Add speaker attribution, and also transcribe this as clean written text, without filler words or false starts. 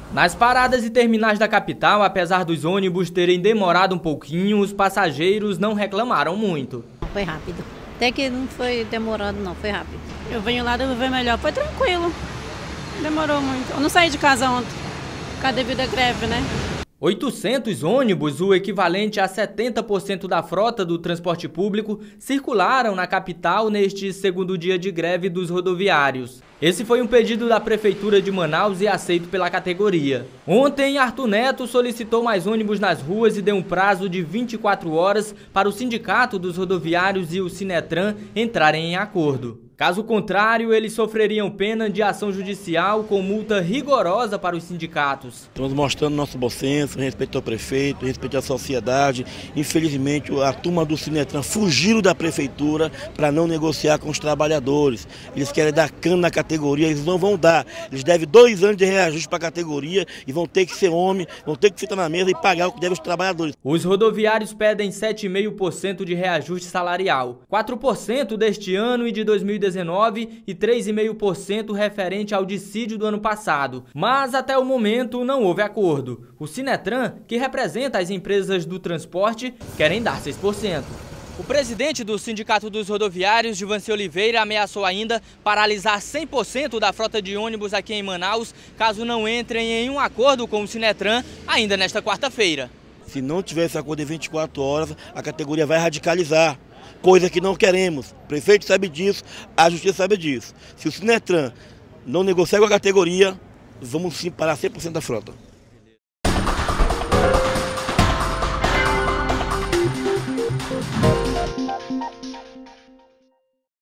Speaker 1: Nas paradas e terminais da capital, apesar dos ônibus terem demorado um pouquinho, os passageiros não reclamaram muito.
Speaker 2: Foi rápido. Até que não foi demorado não, foi rápido.
Speaker 3: Eu venho lá do Viver Melhor, foi tranquilo. Demorou muito. Eu não saí de casa ontem, por causa devido à greve, né?
Speaker 1: 800 ônibus, o equivalente a 70% da frota do transporte público, circularam na capital neste segundo dia de greve dos rodoviários. Esse foi um pedido da Prefeitura de Manaus e aceito pela categoria. Ontem, Arthur Neto solicitou mais ônibus nas ruas e deu um prazo de 24 horas para o Sindicato dos Rodoviários e o Sinetran entrarem em acordo. Caso contrário, eles sofreriam pena de ação judicial com multa rigorosa para os sindicatos.
Speaker 4: Estamos mostrando nosso bom senso, respeito ao prefeito, respeito à sociedade. Infelizmente, a turma do Sinetran fugiram da prefeitura para não negociar com os trabalhadores. Eles querem dar cana na categoria, eles não vão dar. Eles devem 2 anos de reajuste para a categoria e vão ter que ser homem, vão ter que sentar na mesa e pagar o que devem os trabalhadores.
Speaker 1: Os rodoviários pedem 7,5% de reajuste salarial, 4% deste ano e de 2019 e 3,5% referente ao dissídio do ano passado. Mas até o momento não houve acordo. O Sinetran, que representa as empresas do transporte, querem dar 6%. O presidente do Sindicato dos Rodoviários, Givanci Oliveira, ameaçou ainda paralisar 100% da frota de ônibus aqui em Manaus, caso não entrem em um acordo com o Sinetran ainda nesta quarta-feira.
Speaker 4: Se não tiver esse acordo em 24 horas, a categoria vai radicalizar. Coisa que não queremos. O prefeito sabe disso, a justiça sabe disso. Se o Sinetran não negociar com a categoria, vamos sim parar 100% da frota.